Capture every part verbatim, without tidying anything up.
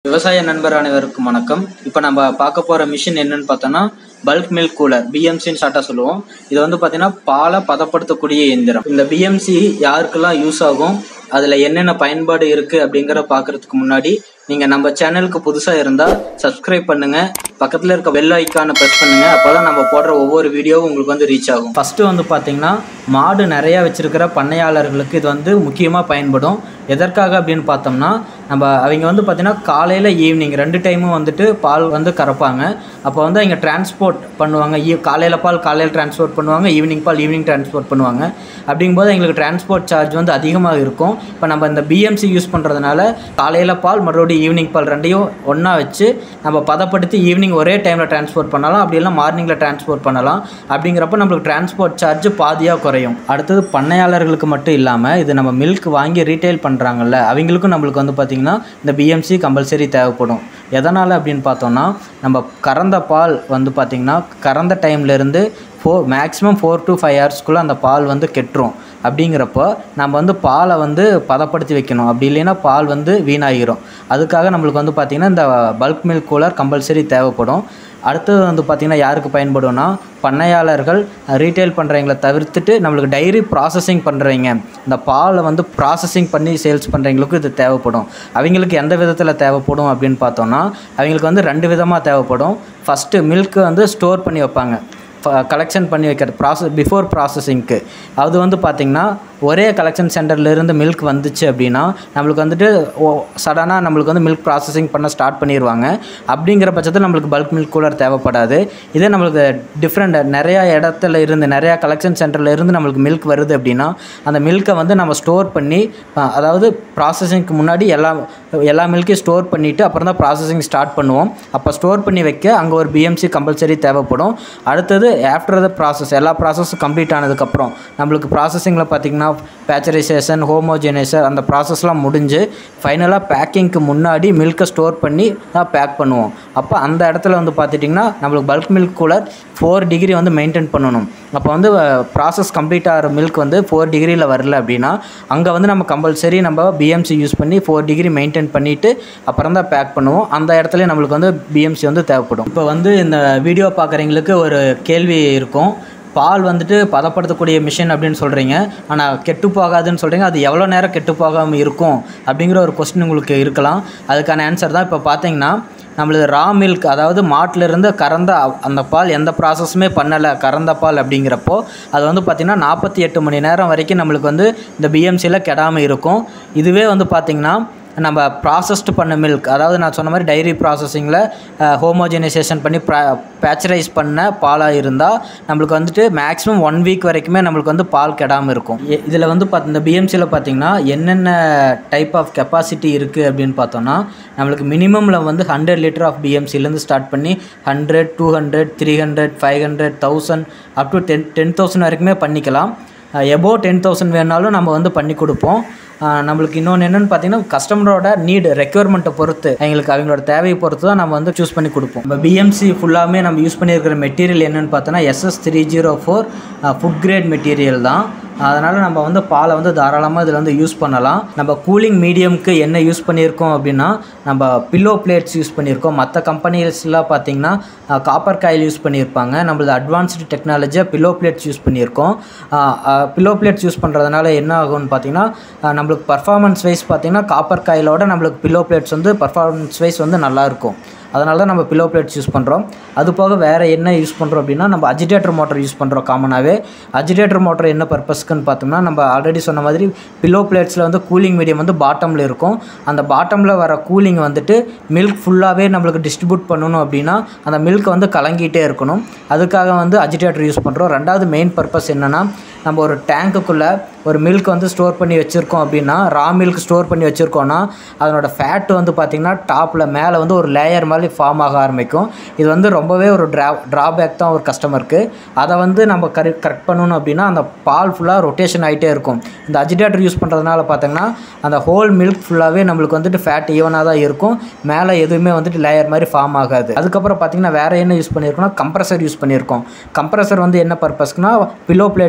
விவசாய நண்பர் அனைவருக்கும் வணக்கம். இப்போ நம்ம பார்க்க போகிற மிஷின் என்னன்னு பார்த்தோன்னா பல்க் மில்க் கூலர் பிஎம்சின்னு ஷார்ட்டாக சொல்லுவோம். இது வந்து பார்த்தீங்கன்னா பாலை பதப்படுத்தக்கூடிய இயந்திரம். இந்த பிஎம்சி யாருக்கெல்லாம் யூஸ் ஆகும், அதில் என்னென்ன பயன்பாடு இருக்குது அப்படிங்கிற பார்க்குறதுக்கு முன்னாடி நீங்கள் நம்ம சேனலுக்கு புதுசாக இருந்தால் சப்ஸ்கிரைப் பண்ணுங்கள், பக்கத்தில் இருக்க பெல் ஐக்கானை ப்ரெஸ் பண்ணுங்கள். அப்போ தான் நம்ம போடுற ஒவ்வொரு வீடியோவும் உங்களுக்கு வந்து ரீச் ஆகும். ஃபஸ்ட்டு வந்து பார்த்திங்கன்னா மாடு நிறையா வச்சுருக்கிற பண்ணையாளர்களுக்கு இது வந்து முக்கியமாக பயன்படும். எதற்காக அப்படின்னு பார்த்தோம்னா, நம்ம அவங்க வந்து பார்த்திங்கன்னா காலையில் ஈவினிங் ரெண்டு டைமும் வந்துட்டு பால் வந்து கறப்பாங்க. அப்போ வந்து அவங்க டிரான்ஸ்போர்ட் பண்ணுவாங்க. ஈ காலையில் பால் காலையில் டிரான்ஸ்போர்ட் பண்ணுவாங்க, ஈவினிங் பால் ஈவினிங் டிரான்ஸ்போர்ட் பண்ணுவாங்க. அப்படிங்கும்போது எங்களுக்கு டிரான்ஸ்போர்ட் சார்ஜ் வந்து அதிகமாக இருக்கும். இப்போ நம்ம இந்த பிஎம்சி யூஸ் பண்ணுறதுனால காலையில் பால் மறுபடியும் ஈவினிங் பால் ரெண்டையும் ஒன்றா வச்சு நம்ம பதப்படுத்தி ஈவினிங் ஒரே டைமில் டிரான்ஸ்போர்ட் பண்ணலாம், அப்படி இல்லை மார்னிங்கில் டிரான்ஸ்போர்ட் பண்ணலாம். அப்படிங்கிறப்ப நம்மளுக்கு டிரான்ஸ்போர்ட் சார்ஜ் பாதியாக குறையும். அடுத்தது பண்ணையாளர்களுக்கு மட்டும் இல்லாமல் இது நம்ம மில்க் வாங்கி ரீட்டைல் பண்ணுறாங்கல்ல, அவங்களுக்கும் நம்மளுக்கு வந்து பார்த்திங்கன்னா இந்த பிஎம்சி கம்பல்சரி தேவைப்படும். எதனால் அப்படின்னு பார்த்தோன்னா, நம்ம கறந்த பால் வந்து பார்த்திங்கன்னா கறந்த டைம்லேருந்து four maximum four to five ஹவர்ஸ்க்குள்ளே அந்த பால் வந்து கெட்டுரும். அப்படிங்கிறப்போ நம்ம வந்து பாலை வந்து பதப்படுத்தி வைக்கணும், அப்படி இல்லைன்னா பால் வந்து வீணாகிரும். அதுக்காக நம்மளுக்கு வந்து பார்த்திங்கன்னா இந்த பல்க் மில்க் கூலர் கம்பல்சரி தேவைப்படும். அடுத்தது வந்து பார்த்திங்கன்னா யாருக்கு பயன்படும்னா, பண்ணையாளர்கள் ரீட்டைல் பண்ணுறவங்களை தவிர்த்துட்டு நம்மளுக்கு டைரி ப்ராசஸிங் பண்ணுறவங்க, இந்த பாலை வந்து ப்ராசஸிங் பண்ணி சேல்ஸ் பண்ணுறவங்களுக்கும் இது தேவைப்படும். அவங்களுக்கு எந்த விதத்தில் தேவைப்படும் அப்படின்னு பார்த்தோன்னா, அவங்களுக்கு வந்து ரெண்டு விதமாக தேவைப்படும். ஃபஸ்ட்டு மில்க்கு வந்து ஸ்டோர் பண்ணி வைப்பாங்க, கலெக்ஷன் பண்ணி வைக்கிறது ப்ராசஸ் பிஃபோர் ப்ராசஸிங்க்கு. அது வந்து பார்த்திங்கன்னா ஒரே கலெக்ஷன் சென்டர்லேருந்து மில்க் வந்துச்சு அப்படின்னா நம்மளுக்கு வந்துட்டு சடனாக நம்மளுக்கு வந்து மில்க் ப்ராசஸிங் பண்ண ஸ்டார்ட் பண்ணிடுவாங்க. அப்படிங்கிற பட்சத்தில் நம்மளுக்கு பல்க் மில்க் கூலர் தேவைப்படாது. இதே நம்மளுக்கு டிஃப்ரெண்ட் நிறையா இடத்துல இருந்து நிறையா கலெக்ஷன் சென்டரில் இருந்து நம்மளுக்கு மில்க் வருது அப்படின்னா அந்த மில்க்கை வந்து நம்ம ஸ்டோர் பண்ணி, அதாவது ப்ராசஸிங்க்கு முன்னாடி எல்லா எல்லா மில்க்கையும் ஸ்டோர் பண்ணிவிட்டு அப்புறம் தான் ப்ராசஸிங் ஸ்டார்ட் பண்ணுவோம். அப்போ ஸ்டோர் பண்ணி வைக்க அங்கே ஒரு பிஎம்சி கம்பல்சரி தேவைப்படும். அடுத்தது ஆஃப்டர் த ப்ராசஸ் எல்லா ப்ராசஸும் கம்ப்ளீட் ஆனதுக்கப்புறம் நம்மளுக்கு ப்ராசஸிங்கில் பார்த்திங்கன்னா பேஸ்டரைசேஷன், ஹோமோஜெனைசர் அந்த ப்ராசஸ்லாம் முடிஞ்சு ஃபைனலாக பேக்கிங்க்கு முன்னாடி மில்கை ஸ்டோர் பண்ணி தான் பேக் பண்ணுவோம். அப்போ அந்த இடத்துல வந்து பார்த்துட்டிங்கன்னா நம்மளுக்கு bulk milk cooler four degree வந்து மெயின்டைன் பண்ணணும். அப்போ வந்து ப்ராசஸ் கம்ப்ளீட் ஆகிற மில்க் வந்து ஃபோர் டிகிரியில் வரல அப்படின்னா அங்கே வந்து நம்ம கம்பல்சரி நம்ம பிஎம்சி யூஸ் பண்ணி ஃபோர் டிகிரி மெயின்டைன் பண்ணிவிட்டு அப்புறம் தான் பேக் பண்ணுவோம். அந்த இடத்துல நம்மளுக்கு வந்து பிஎம்சி வந்து தேவைப்படும். இப்போ வந்து இந்த வீடியோ பார்க்குறவங்களுக்கு ஒரு கேள்வி இருக்கும், பால் வந்துட்டு பதப்படுத்தக்கூடிய மிஷின் அப்படின்னு சொல்கிறீங்க, ஆனால் கெட்டு போகாதுன்னு சொல்கிறீங்க, அது எவ்வளோ நேரம் கெட்டு போகாமல் இருக்கும் அப்படிங்கிற ஒரு கொஸ்டின் உங்களுக்கு இருக்கலாம். அதுக்கான ஆன்சர் தான் இப்போ பார்த்தீங்கன்னா, நம்மளது ரா மில்க், அதாவது மாட்டிலிருந்து கறந்த அந்த பால் எந்த ப்ராசஸுமே பண்ணலை கறந்த பால் அப்படிங்கிறப்போ அது வந்து பார்த்திங்கன்னா நாற்பத்தி எட்டு மணி நேரம் வரைக்கும் நம்மளுக்கு வந்து இந்த பிஎம்சியில் கெடாமல் இருக்கும். இதுவே வந்து பார்த்திங்கன்னா நம்ம ப்ராசஸ்டு பண்ண மில்க், அதாவது நான் சொன்ன மாதிரி டைரி ப்ராசஸிங்கில் ஹோமோஜெனைசேஷன் பண்ணி ப்ரா பேஸ்டரைஸ் பண்ண பாலாக இருந்தால் நம்மளுக்கு வந்துட்டு மேக்ஸிமம் ஒன் வீக் வரைக்குமே நம்மளுக்கு வந்து பால் கெடாமல் இருக்கும். இதில் வந்து பார்த்து இந்த பிஎம்சியில் பார்த்திங்கன்னா என்னென்ன டைப் ஆஃப் கெப்பாசிட்டி இருக்குது அப்படின்னு பார்த்தோன்னா, நம்மளுக்கு மினிமமில் வந்து ஹண்ட்ரட் லிட்டர் ஆஃப் பிஎம்சிலேருந்து ஸ்டார்ட் பண்ணி hundred two hundred three hundred five hundred thousand up to ten ten thousand வரைக்குமே பண்ணிக்கலாம். எபோ டென் தௌசண்ட் வேணாலும் நம்ம வந்து பண்ணி கொடுப்போம். நம்மளுக்கு இன்னொன்று என்னென்னு பார்த்தீங்கன்னா, கஸ்டமரோட நீடு ரெக்யர்மெண்ட்டை பொறுத்து எங்களுக்கு அவங்களோட தேவையை பொறுத்து தான் நம்ம வந்து சூஸ் பண்ணி கொடுப்போம். இப்போ பிஎம்சி ஃபுல்லாமே நம்ம யூஸ் பண்ணியிருக்கிற மெட்டீரியல் என்னென்னு பார்த்தோன்னா SS three zero four food grade material தான். அதனால் நம்ம வந்து பாலை வந்து தாராளமாக இதில் வந்து யூஸ் பண்ணலாம். நம்ம கூலிங் மீடியம்க்கு என்ன யூஸ் பண்ணியிருக்கோம் அப்படின்னா, நம்ம பில்லோ பிளேட்ஸ் யூஸ் பண்ணியிருக்கோம். மற்ற கம்பெனிஸ்லாம் பார்த்திங்கன்னா காப்பர் காயில் யூஸ் பண்ணியிருப்பாங்க. நம்மளது அட்வான்ஸ்டு டெக்னாலஜியாக பில்லோ பிளேட்ஸ் யூஸ் பண்ணியிருக்கோம். பில்லோ பிளேட்ஸ் யூஸ் பண்ணுறதுனால என்ன ஆகும்னு பார்த்திங்கன்னா, நம்மளுக்கு பர்ஃபார்மன்ஸ் வைஸ் பார்த்திங்கன்னா காப்பர் காயிலோட நம்மளுக்கு பில்லோ பிளேட்ஸ் வந்து பர்ஃபார்மன்ஸ் வைஸ் வந்து நல்லாயிருக்கும். அதனால தான் நம்ம பில்லோ பிளேட்ஸ் யூஸ் பண்ணுறோம். அது போக வேறு என்ன யூஸ் பண்ணுறோம் அப்படின்னா, நம்ம அஜிடேட்டர் மோட்டர் யூஸ் பண்ணுறோம். காமனாகவே அஜிடேட்டர் மோட்டர் என்ன பர்பஸ்க்குன்னு பார்த்தோம்னா, நம்ம ஆல்ரெடி சொன்ன மாதிரி பில்லோ பிளேட்ஸில் வந்து கூலிங் மீடியம் வந்து பாட்டமில் இருக்கும். அந்த பாட்டமில் வர கூலிங் வந்துட்டு மில்க் ஃபுல்லாகவே நம்மளுக்கு டிஸ்ட்ரிபியூட் பண்ணணும் அப்படின்னா அந்த மில்க் வந்து கலங்கிட்டே இருக்கணும். அதுக்காக வந்து அஜிடேட்டர் யூஸ் பண்ணுறோம். ரெண்டாவது மெயின் பர்பஸ் என்னென்னா, நம்ம ஒரு டேங்க்குள்ளே ஒரு மில்க் வந்து ஸ்டோர் பண்ணி வச்சுருக்கோம் அப்படின்னா, ரா மில்க் ஸ்டோர் பண்ணி வச்சுருக்கோன்னா அதனோட ஃபேட் வந்து பார்த்திங்கன்னா டாப்பில் மேலே வந்து ஒரு லேயர் மாதிரி ஃபார்ம் ஆக ஆரம்பிக்கும். இது வந்து ரொம்பவே ஒரு ட்ரா ட்ராபேக் தான் ஒரு கஸ்டமருக்கு. அதை வந்து நம்ம கரெ கரெக்ட் பண்ணணும் அப்படின்னா அந்த பால் ஃபுல்லாக ரொட்டேஷன் ஆகிட்டே இருக்கும். இந்த அஜிடேட்டர் யூஸ் பண்ணுறதுனால பார்த்திங்கன்னா அந்த ஹோல் மில்க் ஃபுல்லாகவே நம்மளுக்கு வந்துட்டு ஃபேட் ஈவனாக தான் இருக்கும். மேலே எதுவுமே வந்துட்டு லேயர் மாதிரி ஃபார்ம் ஆகாது. அதுக்கப்புறம் பார்த்திங்கன்னா வேறு என்ன யூஸ் பண்ணியிருக்கோம்னா, கம்ப்ரஸர் யூஸ் பண்ணியிருக்கோம். கம்ப்ரஸர் வந்து என்ன பர்பஸ்க்குனா, பில்லோ பிளேட்ஸ்க்கு கூலிங்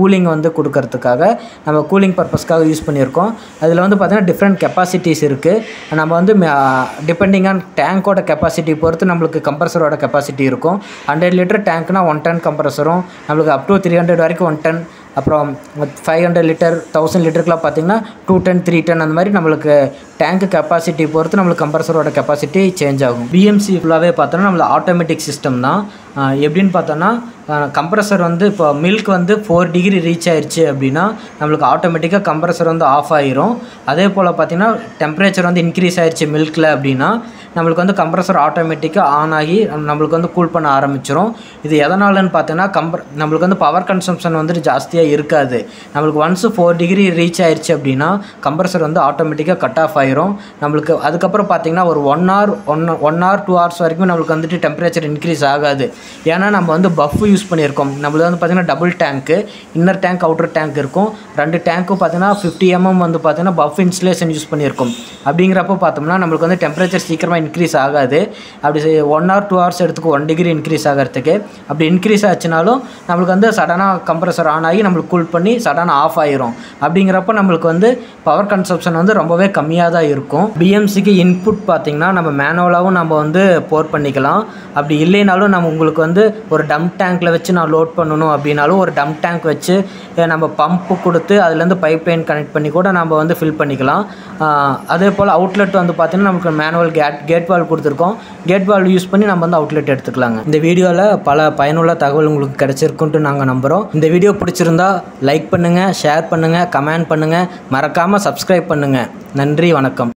கூலிங் வந்து கொடுக்கறதுக்காக நம்ம கூலிங் பர்பஸ்க்காக யூஸ் பண்ணியிருக்கோம். அதில் வந்து பார்த்திங்கன்னா டிஃப்ரெண்ட் கெப்பாசிட்டிஸ் இருக்குது. நம்ம வந்து டிபெண்டிங் ஆன் டேங்கோட கெப்பாசிட்டி பொறுத்து நம்மளுக்கு கம்ப்ரஸரோட கெப்பாசிட்டி இருக்கும். ஹண்ட்ரட் லிட்டர் டேங்க்னா ஒன் டன் கம்ப்ரஸரும், நம்மளுக்கு அப் டு த்ரீ ஹண்ட்ரட் வரைக்கும் ஒன் டன், அப்புறம் ஃபைவ் ஹண்ட்ரட் லிட்டர் தௌசண்ட் லிட்டருக்குலாம் பார்த்திங்கன்னா டூ டன் த்ரீ டன் அந்த மாதிரி நம்மளுக்கு டேங்க்கு கெப்பாசிட்டி பொறுத்து நம்மளுக்கு கம்ப்ரஸரோட கெப்பாசிட்டி சேஞ்ச் ஆகும். பிஎம்சி ஃபுல்லாகவே பார்த்தோன்னா நம்மளுக்கு ஆட்டோமேட்டிக் சிஸ்டம் தான். எப்படின்னு பார்த்தோன்னா கம்ப்ரஸர் வந்து இப்போ மில்க் வந்து ஃபோர் டிகிரி ரீச் ஆயிடுச்சு அப்படின்னா நம்மளுக்கு ஆட்டோமேட்டிக்காக கம்ப்ரஸர் வந்து ஆஃப் ஆகிரும். அதே போல் பார்த்திங்கன்னா டெம்பரேச்சர் வந்து இன்க்ரீஸ் ஆயிடுச்சு மில்கில் அப்படின்னா நம்மளுக்கு வந்து கம்ப்ரஸர் ஆட்டோமேட்டிக்காக ஆன் ஆகி நம்மளுக்கு வந்து கூல் பண்ண ஆரம்பிச்சிடும். இது எதனாலன்னு பார்த்தோன்னா கம்ப்ர நம்மளுக்கு வந்து பவர் கன்சம்ஷன் வந்துட்டு ஜாஸ்தியாக இருக்காது. நம்மளுக்கு ஒன்ஸு ஃபோர் டிகிரி ரீச் ஆயிடுச்சு அப்படின்னா கம்ப்ரஸர் வந்து ஆட்டோமேட்டிக்காக கட் ஆஃப் ஆயிரும். நம்மளுக்கு அதுக்கப்புறம் பார்த்திங்கன்னா ஒரு one hour one one hour two hours வரைக்கும் நம்மளுக்கு வந்துட்டு டெம்பரேச்சர் இன்க்ரீஸ் ஆகாது. ஏன்னா நம்ம வந்து பஃப் யூஸ் பண்ணியிருக்கோம். நம்மளுக்கு வந்து பார்த்திங்கன்னா டபுள் டேங்க்கு, இன்னர் டேங்க் அவுட்டர் டேங்க் இருக்கும். ரெண்டு டேங்க்கும் பார்த்திங்கன்னா ஃபிஃப்டி எம்எம் வந்து பார்த்திங்கன்னா பஃப் இன்சுலேஷன் யூஸ் பண்ணியிருக்கோம். அப்படிங்கிறப்போ பார்த்தோம்னா நம்மளுக்கு வந்து டெம்பரேச்சர் சீக்கிரமாக இன்க்ரீஸ் ஆகாது. அப்படி ஒன் ஹவர் டூ ஹவர்ஸ் எடுத்துக்கும் ஒன் டிகிரி இன்க்ரீஸ் ஆகிறதுக்கு. அப்படி இன்க்ரீஸ் ஆச்சுனாலும் நம்மளுக்கு வந்து சடனாக கம்ப்ரஸர் ஆன் ஆகி நம்மளுக்கு கூல் பண்ணி சடனாக ஆஃப் ஆயிரும். அப்படிங்கிறப்ப நம்மளுக்கு வந்து பவர் கன்சப்ஷன் வந்து ரொம்பவே கம்மியாக தான் இருக்கும். பிஎம்சிக்கு இன்புட் பார்த்திங்கன்னா நம்ம மேனுவலாகவும் நம்ம வந்து போர் பண்ணிக்கலாம். அப்படி இல்லைனாலும் நம்ம உங்களுக்கு வந்து ஒரு டம் டேங்க்கில் வச்சு நான் லோட் பண்ணணும் அப்படின்னாலும் ஒரு டம் டேங்க் வச்சு நம்ம பம்பு கொடுத்து அதுலேருந்து பைப் லைன் கனெக்ட் பண்ணி கூட நம்ம வந்து ஃபில் பண்ணிக்கலாம். அதே போல் அவுட்லெட் வந்து பார்த்திங்கன்னா நமக்கு மேனுவல் கேட் கேட் வால் கொடுத்துருக்கோம். கேட் வால் யூஸ் பண்ணி நம்ம வந்து அவுட்லெட் எடுத்துக்கலாங்க. இந்த வீடியோவில் பல பயனுள்ள தகவல் உங்களுக்கு கிடைச்சிருக்குன்ட்டு நாங்கள் நம்புகிறோம். இந்த வீடியோ பிடிச்சிருந்தா லைக் பண்ணுங்கள், ஷேர் பண்ணுங்கள், கமெண்ட் பண்ணுங்கள், மறக்காமல் சப்ஸ்கிரைப் பண்ணுங்கள். நன்றி, வணக்கம்.